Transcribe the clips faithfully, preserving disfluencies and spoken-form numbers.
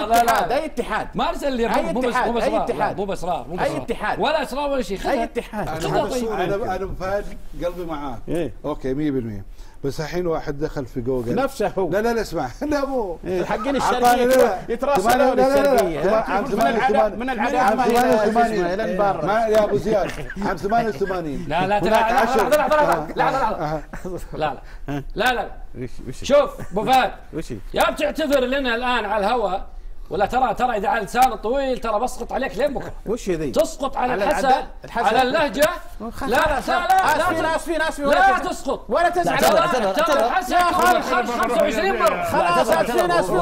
لا لا لا اي اتحاد ما ارسل لي مو بس مو بس مو باسرار اي اتحاد ولا اسرار ولا شيء. اي اتحاد. انا انا ابو فهد قلبي معاك اوكي مية بالمية، بس الحين واحد دخل في جوجل نفسه هو. لا لا لا اسمع لا مو حقين الشرقيه يتراسلون الشرقيه عام من العداء الى البر يا ابو زياد عام ثمانية وثمانين. لا لا لحظه لحظه لحظه لا لا لا لا شوف ابو فهد يا بتعتذر لنا الان على الهواء ولا ترى ترى اذا على اللسان الطويل ترى بسقط عليك لين بكره. وش ذي؟ تسقط على الحسن على اللهجه. لا لا لا اسفين اسفين لا تسقط ولا تزعل. ترى الحسن خمسة وعشرين مره. خلاص اسفين اسفين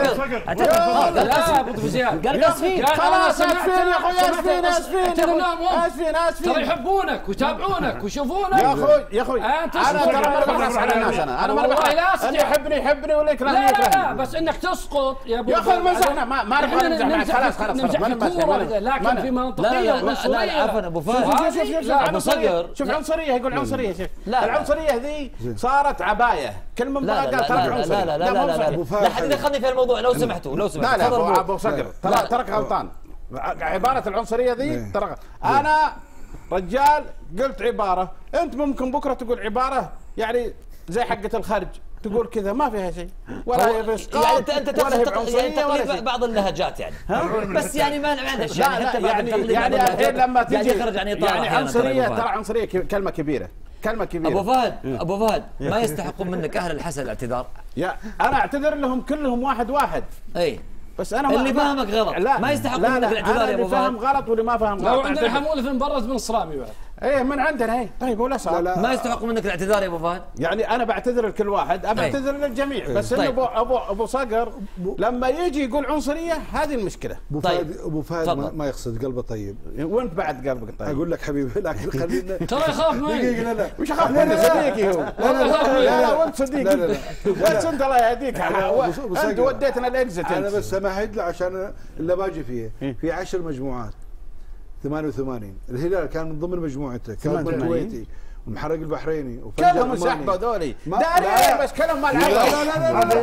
لا ابو زياد قال اسفين خلاص اسفين يا اخوي اسفين اسفين اسفين اسفين ترى يحبونك ويتابعونك ويشوفونك يا اخوي يا اخوي. انا ترى ما بغلس على الناس. انا انا ما بغلس اللي يحبني يحبني واللي يكرهني لا لا بس انك تسقط يا ابو يا اخوي مزحنا ما ما نبغى نمزح خلاص خلاص لكن في منطقيه لا لا عفوا ابو فهد شوف شوف شوف عنصريه شوف عنصريه يقول عنصريه شوف العنصريه ذي صارت عبايه كل من بقى قال ترك عنصري. لا لا لا لا لا لا حد يدخلني في الموضوع لو سمحتوا لو سمحتوا. لا لا ابو صقر ترى ترك غلطان. عباره العنصريه ذي ترى انا رجال قلت عباره انت ممكن بكره تقول عباره يعني زي حقه الخرج تقول كذا ما فيها شيء ولا هي باسقاط يعني انت انت تقلد بعض اللهجات يعني بس يعني ما معلش يعني حتى يعني يعني الحين لما تجي يخرج عن اطار يعني عنصريه ترى عنصريه كلمه كبيره كلمه كبيره. ابو فهد ابو فهد ما يستحقون منك اهل الحسن الاعتذار. يا انا اعتذر لهم كلهم واحد واحد. اي بس انا اللي فاهمك غلط لا ما يستحقون منك الاعتذار يا ابو فهد. اللي فاهم غلط واللي ما فاهم غلط. لو عندنا حموله في مبرز بن صرامي بعد. ايه من عندنا ايه طيب ولا صار ما يستحقون منك الاعتذار يا ابو فهد. يعني انا بعتذر لكل واحد ابى اعتذر للجميع بس انه ابو ابو ابو صقر لما يجي يقول عنصريه هذه المشكله. ابو فهد ابو فهد ما يقصد قلبه طيب وانت بعد قلبك طيب. اقول لك حبيبي لكن خلينا ترى يخاف مني. دقيقه لا لا وش اخاف مني صديقي هو. لا لا لا لا وانت صديقي. لا لا بس انت الله يهديك انت وديتنا الاكزت. انا بس امهد له عشان اللي باجي فيه في عشر مجموعات ثمانية وثمانين. الهلال كان من ضمن مجموعته كان الكويتي والمحرق البحريني كلهم انسحبوا ذولي داري بس كلهم ما لعبوا. لا لا لا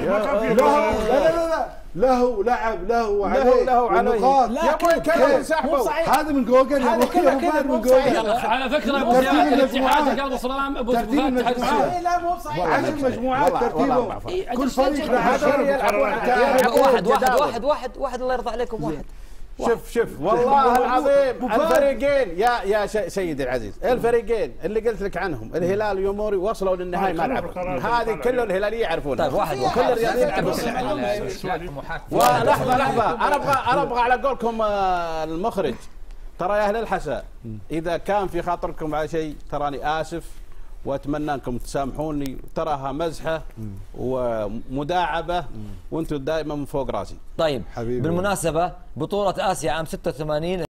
لا لا له لعب له عليه له عليه يا ابوي كلهم انسحبوا. هذا من جوجل يا ابوي من جوجل. على فكره ابو زياد الاتحاد قلب صرام ابو ترتيب المجموعات. لا مو بصحيح عشر مجموعات ترتيبهم كل فريق واحد واحد واحد واحد واحد الله يرضى عليكم واحد. شوف شوف والله العظيم الفريقين يا يا سيدي العزيز الفريقين اللي قلت لك عنهم الهلال واليموري وصلوا للنهائي ما لعبوا. هذه كل الهلاليه يعرفونها. طيب واحد وكل الرياضيين يعرفونها. ولحظه لحظه انا ابغى انا ابغى على قولكم المخرج ترى يا اهل الحسا اذا كان في خاطركم على شيء تراني اسف واتمنى انكم تسامحوني. تراها مزحه ومداعبه وانتم دائما من فوق راسي. طيب بالمناسبه بطوله اسيا عام ستة وثمانين